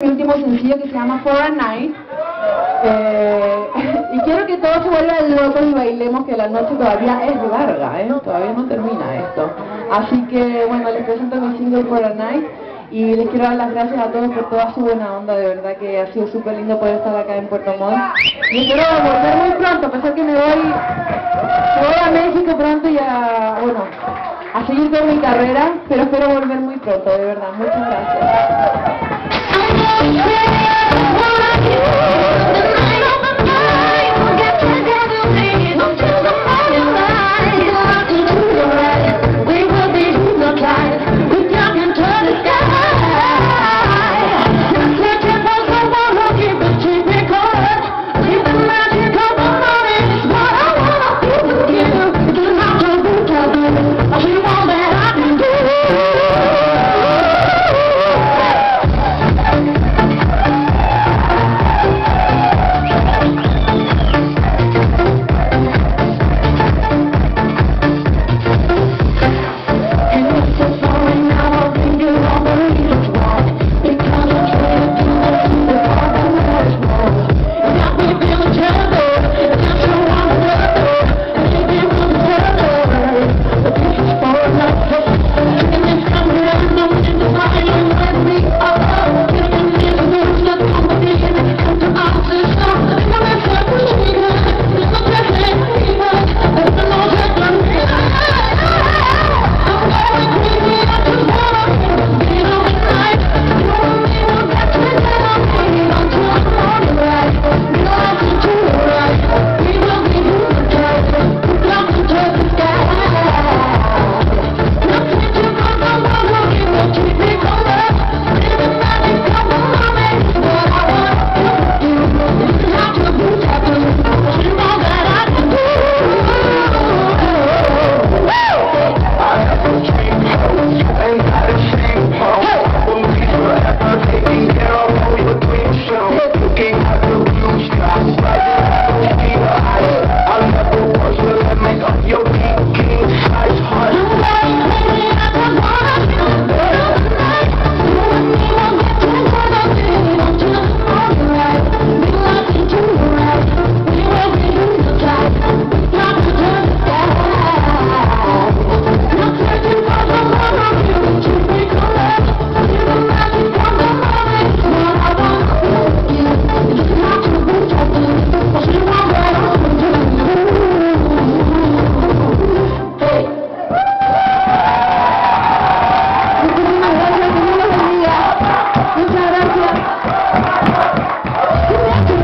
último sencillo que se llama For a Night. Y quiero que todos se vuelvan locos y bailemos, que la noche todavía es larga, todavía no termina esto. Así que bueno, les presento mi single For a Night y les quiero dar las gracias a todos por toda su buena onda, de verdad que ha sido súper lindo poder estar acá en Puerto Montt. Y espero volver muy pronto, a pesar que me voy a México pronto y a seguir con mi carrera, pero espero volver muy pronto, de verdad. Muchas gracias.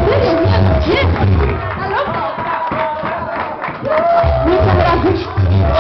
Muchas gracias.